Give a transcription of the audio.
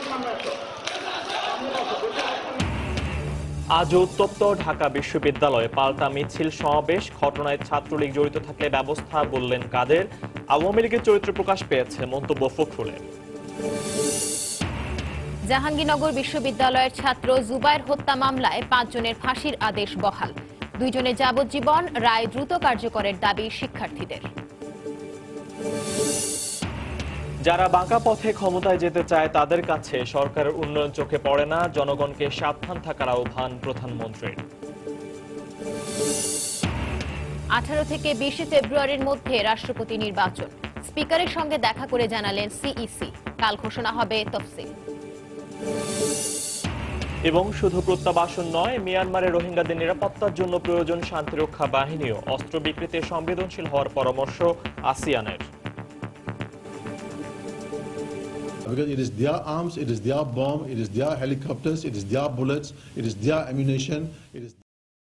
আজ উত্তপ্ত ঢাকা বিশ্ববিদ্যালয়ে পাল্টা মিছিল সমাবেশ, ঘটনায় ছাত্রলীগ জড়িত থাকলে ব্যবস্থা বললেন কাদের। আওয়ামী লীগের চরিত্র প্রকাশ পেয়েছে, মন্তব্য ফখরুলের। জাহাঙ্গীরনগর বিশ্ববিদ্যালয়ের ছাত্র জুবায়ের হত্যা মামলায় 5 জনের ফাঁসির আদেশ বহাল, 2 জনের যাবজ্জীবন, রায় দ্রুত কার্যকরের দাবি শিক্ষার্থীদের। যারা বাঁকা পথে ক্ষমতায় যেতে চায় তাদের কাছে সরকারের উন্নয়ন চোখে পড়ে না, জনগণকে সাবধান থাকার আহ্বান প্রধানমন্ত্রীর। 18 থেকে 20 ফেব্রুয়ারির মধ্যে রাষ্ট্রপতি নির্বাচন, স্পিকারের সঙ্গে দেখা করে জানালেন সিইসি, কাল ঘোষণা হবে তফসিল। এবং শুধু প্রত্যাবাসন নয়, মিয়ানমারে রোহিঙ্গাদের নিরাপত্তার জন্য প্রয়োজন শান্তিরক্ষা বাহিনীও, অস্ত্র বিক্রিতে সংবেদনশীল হওয়ার পরামর্শ আসিয়ানের। Because it is their arms, it is their bomb, it is their helicopters, it is their bullets, it is their ammunition, it is